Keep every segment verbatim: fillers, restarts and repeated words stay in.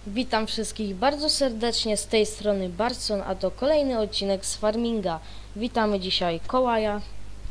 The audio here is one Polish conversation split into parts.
Witam wszystkich bardzo serdecznie, z tej strony Barson, a to kolejny odcinek z Farminga. Witamy dzisiaj Kołaja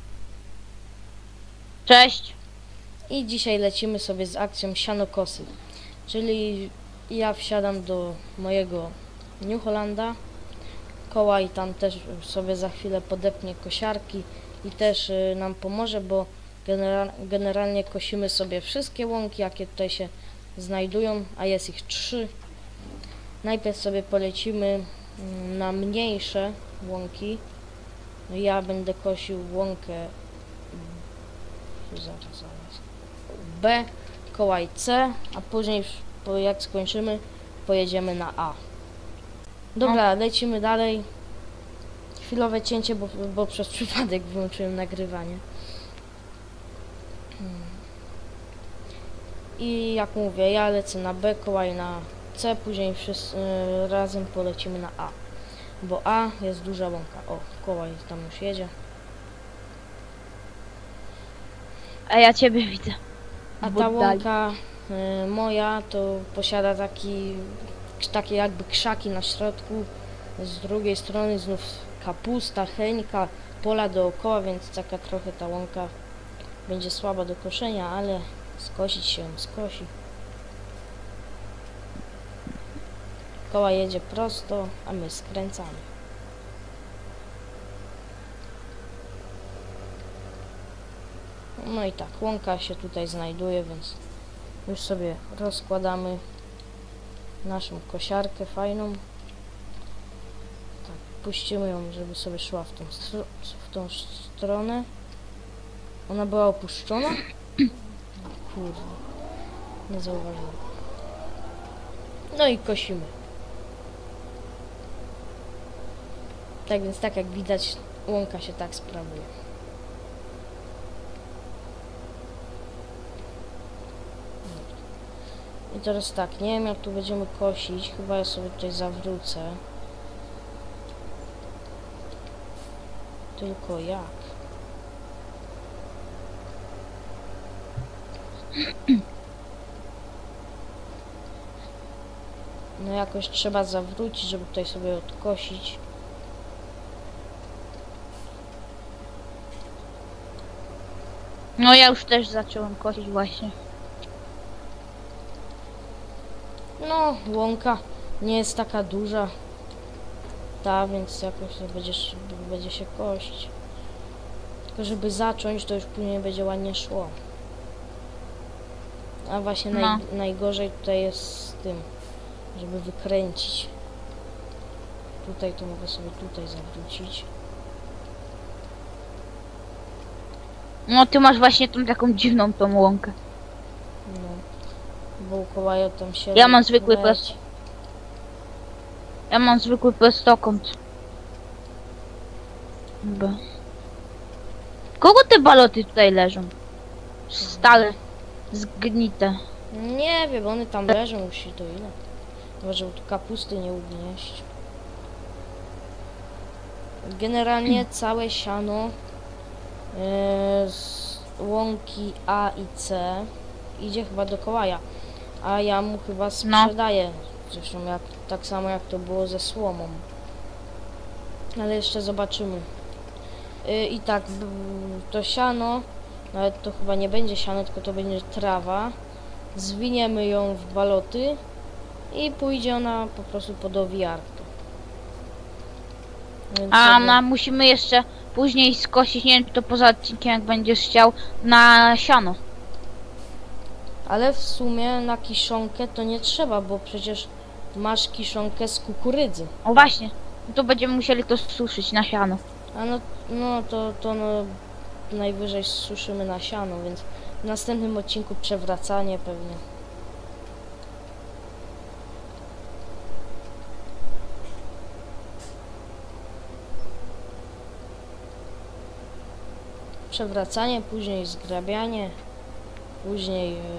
Cześć. i dzisiaj lecimy sobie z akcją sianokosy. Czyli ja wsiadam do mojego New Hollanda, Kołaj tam też sobie za chwilę podepnie kosiarki i też y, nam pomoże, bo genera generalnie kosimy sobie wszystkie łąki, jakie tutaj się znajdują, a jest ich trzy. Najpierw sobie polecimy na mniejsze łąki. Ja będę kosił łąkę zaraz, zaraz. B, Kołaj C, a później jak skończymy, pojedziemy na A. Dobra, lecimy dalej. Chwilowe cięcie, bo, bo przez przypadek wyłączyłem nagrywanie. I jak mówię, ja lecę na B, Kołaj na C, później wszyscy yy, razem polecimy na A. Bo A jest duża łąka. O, Kołaj tam już jedzie. A ja ciebie widzę. A W ta oddali. łąka y, moja to posiada taki, takie jakby krzaki na środku. Z drugiej strony znów kapusta, cheńka, pola dookoła, więc taka trochę ta łąka będzie słaba do koszenia, ale skosić się ją skosi. Koła jedzie prosto, a my skręcamy. No i tak, łąka się tutaj znajduje, więc już sobie rozkładamy naszą kosiarkę fajną. Tak, puścimy ją, żeby sobie szła w tą, stro w tą stronę. Ona była opuszczona? Kurde, nie zauważyłem. No i kosimy. Tak więc, tak jak widać, łąka się tak sprawuje. I teraz tak, nie wiem jak tu będziemy kosić, chyba ja sobie tutaj zawrócę. Tylko jak? No jakoś trzeba zawrócić, żeby tutaj sobie odkosić. No ja już też zacząłem kosić właśnie. No, łąka nie jest taka duża. Ta, więc jakoś to będziesz, będzie się kość. Tylko żeby zacząć, to już później będzie ładnie szło. A właśnie No. naj, najgorzej tutaj jest z tym, żeby wykręcić. Tutaj to mogę sobie tutaj zawrócić. No ty masz właśnie tą taką dziwną tą łąkę. No. Bo u Kołaja tam się... Ja mam zwykły leci. prost. Ja mam zwykły prostokąt. B. Kogo te baloty tutaj leżą? Stale. Zgnite. Nie wiem, one tam leżą już i to ile. Chyba, żeby tu kapusty nie ugnieść. Generalnie całe siano yy, z łąki A i C idzie chyba do Kołaja, a ja mu chyba sprzedaję. Zresztą jak, tak samo jak to było ze słomą. Ale jeszcze zobaczymy. Yy, I tak, to siano, nawet to chyba nie będzie siano, tylko to będzie trawa. Zwiniemy ją w baloty i pójdzie ona po prostu pod owijarkę. Więc A sobie- na, musimy jeszcze później skosić, nie wiem czy to poza odcinkiem jak będziesz chciał, na siano. Ale w sumie na kiszonkę to nie trzeba, bo przecież masz kiszonkę z kukurydzy. O właśnie. No to będziemy musieli to suszyć na siano. A no, no to, to no, najwyżej suszymy na siano, więc w następnym odcinku przewracanie pewnie. Przewracanie, później zgrabianie, później yy,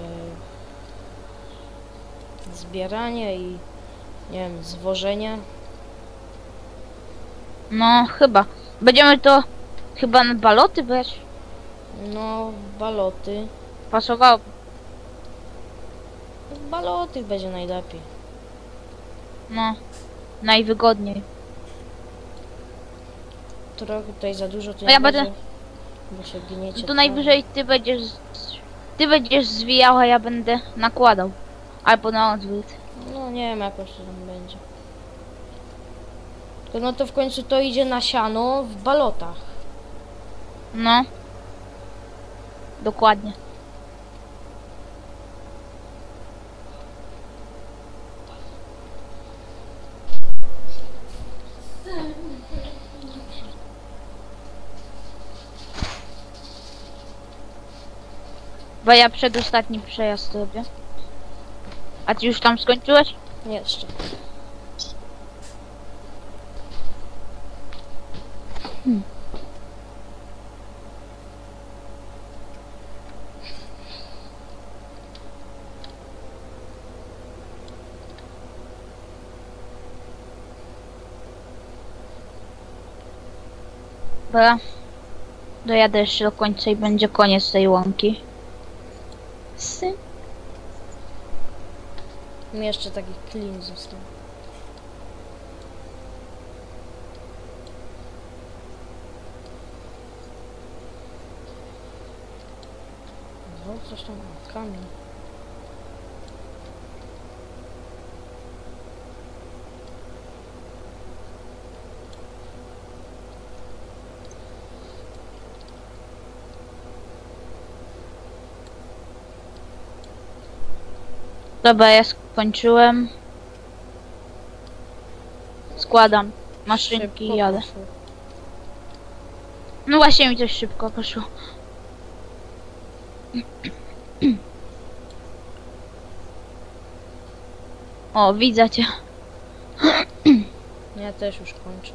zbieranie i nie wiem, zwożenie. No chyba. Będziemy to chyba na baloty brać. No, baloty. Pasowało. Baloty będzie najlepiej. No, najwygodniej. Trochę tutaj za dużo to No nie ja będzie, będę- bo się gniecie. To trawę. najwyżej ty będziesz... z- Ty będziesz zwijał, a ja będę nakładał. Albo na odwrót. No nie wiem, jakoś to tam będzie. To no to w końcu to idzie na siano w balotach. No. Dokładnie. Bo ja przedostatni przejazd robię. A ty już tam skończyłeś? Jeszcze. Dobra. Dojadę jeszcze do końca i będzie koniec tej łąki. Sy. Mi jeszcze taki klin został. No, coś tam, kamień. Dobra, ja skończyłem. Składam maszynki Szybko i jadę. poszło. No właśnie mi coś szybko poszło. O, widzę cię. Ja też już kończę.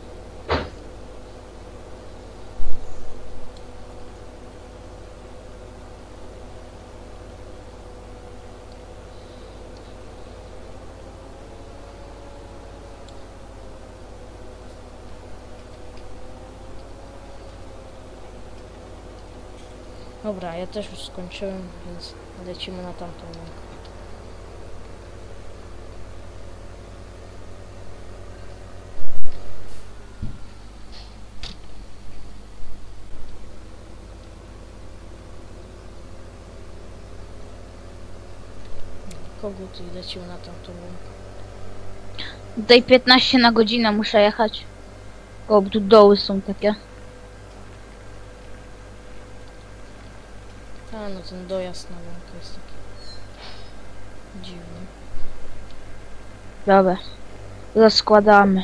Dobra, ja też już skończyłem, więc lecimy na tamtą łąkę. Kogut i lecimy na tamtą łąkę. Tutaj piętnaście na godzinę muszę jechać. O, bo tu doły są takie. A no ten dojazd na łąkę jest taki dziwny. Dobra. Rozkładamy.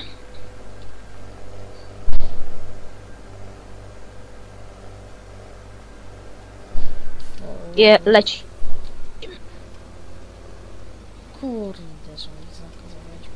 O, Je, leci. Kurde, że mi znaka zawiedził.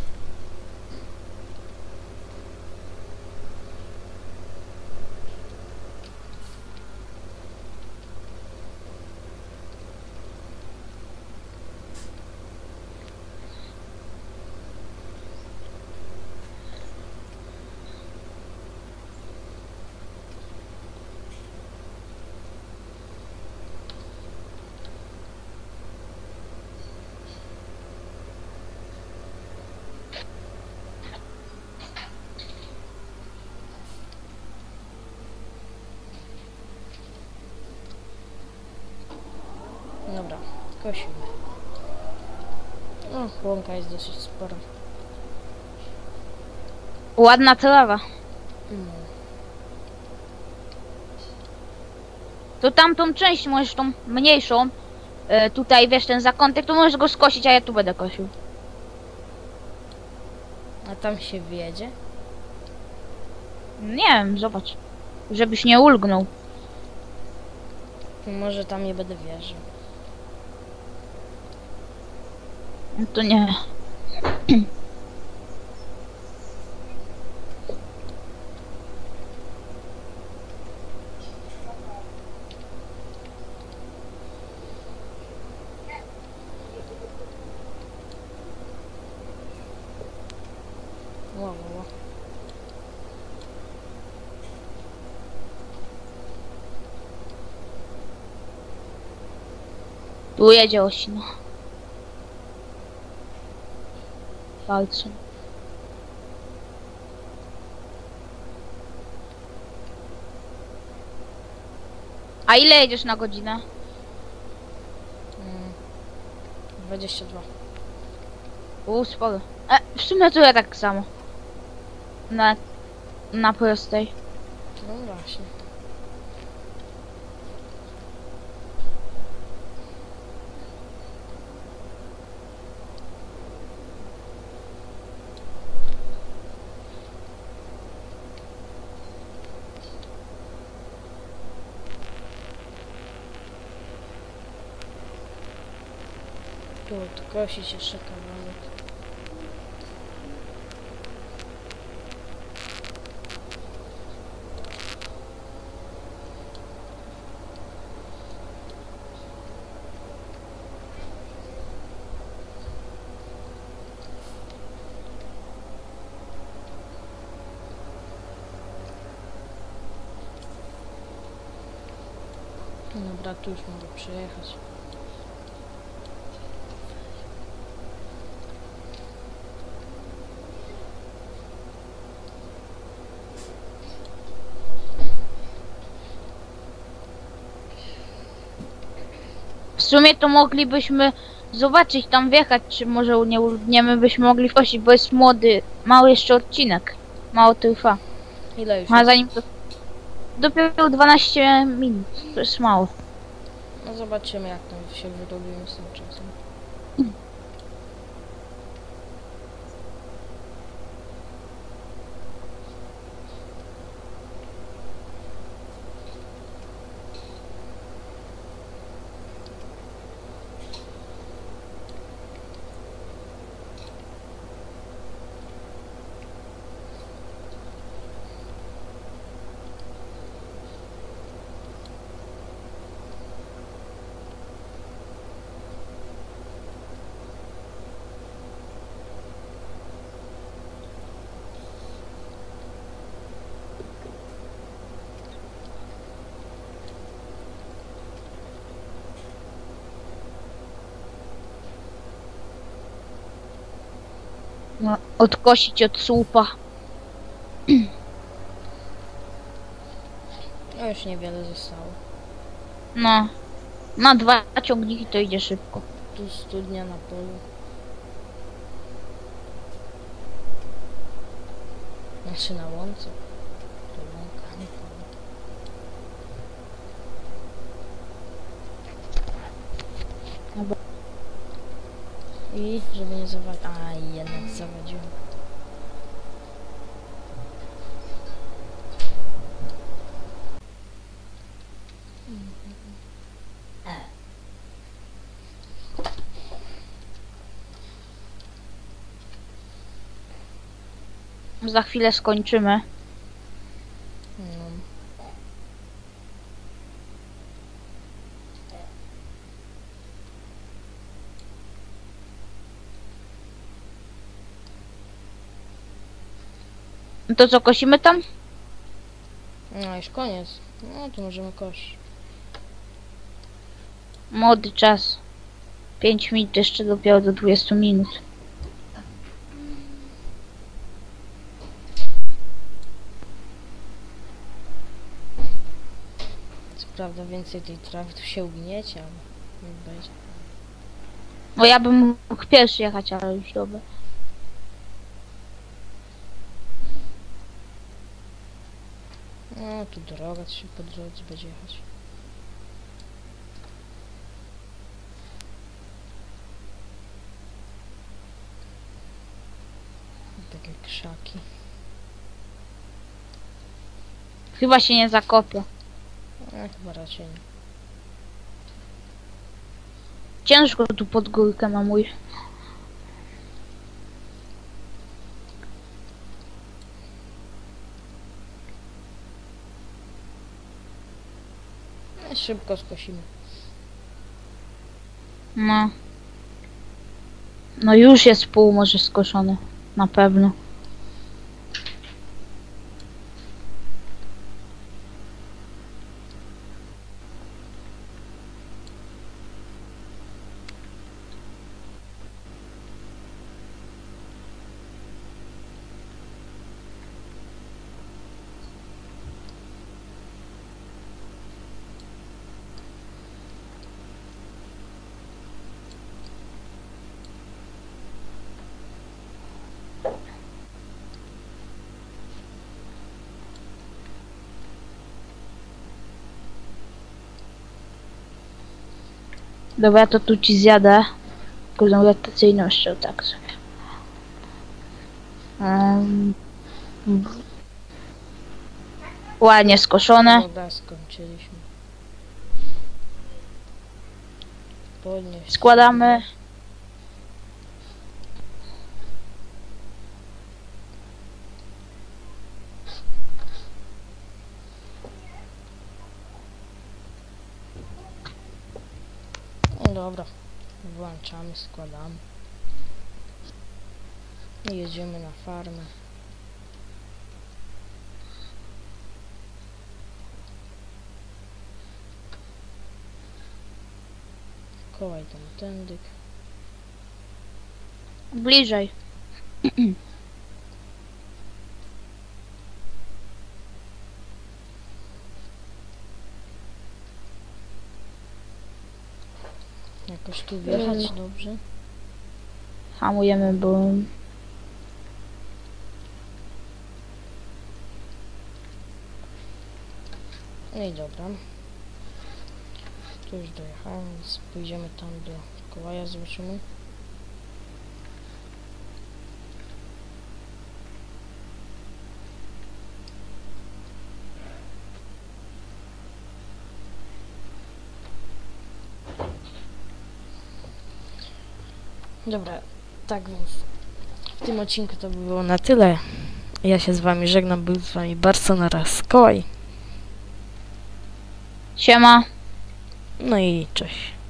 Dobra, kosimy. No, łąka jest dosyć spora. Ładna trawa. No. To tamtą część możesz tą mniejszą. E, tutaj wiesz ten zakątek, to możesz go skosić, a ja tu będę kosił. A tam się wjedzie? Nie wiem, zobacz. Żebyś nie ulgnął. Może tam nie będę wierzył. No to nie. Ła, ła, ła. Tu jedzie osino. palcem. A ile jedziesz na godzinę? Mm, dwadzieścia dwa. U, sporo. E, w sumie to ja tak samo. Na, na prostej. No właśnie. Tu odkosić jeszcze kawałek. Dobra, tu już mogę przejechać. W sumie to moglibyśmy zobaczyć, tam wjechać, czy może nie uludniemy, byśmy mogli wchodzić, bo jest młody, mały jeszcze odcinek. Mało trwa. Ile już A jest? zanim to... Dopiero dwanaście minut, to jest mało. No zobaczymy, jak tam się wyrobimy z tym czasem. No, odkosić od słupa. No już niewiele zostało. No. Na dwa ciągniki to idzie szybko. Tu studnia na polu. Znaczy na łące. To łąka, nie polu. Dobra. I żeby nie zawadzić. A jednak zawadziłem. Za chwilę skończymy. No. No to co, kosimy tam? No już koniec. No to możemy kość. Młody czas. pięć minut jeszcze dopiero do dwudziestu minut. Co prawda więcej tej trawy tu się ugniecie, ale nie będzie. No ja bym mógł pierwszy jechać, ale już dobra. No tu droga, to się po drodze będzie jechać. Takie krzaki. Chyba się nie zakopię. No chyba raczej nie. Ciężko tu pod górkę ma mój. No, szybko skosimy. No. No już jest pół może skoszony. Na pewno. Dobra, ja to tu ci zjadę. Kozą rotacyjną jeszcze tak sobie. Um, ładnie skoszone. Dobra, skończyliśmy. Podnieść. Składamy. No dobra, włączamy, składamy. I jedziemy na farmę. Kołaj tam tędyk. Bliżej. Jakoś tu wjechać dobrze. Hamujemy, bo... No i dobra. Tu już dojechałem, więc pójdziemy tam do kołaja, zobaczymy. Dobra, tak więc w tym odcinku to by było na tyle. Ja się z wami żegnam, był z wami Barson oraz Kołaj. Siema. No i cześć.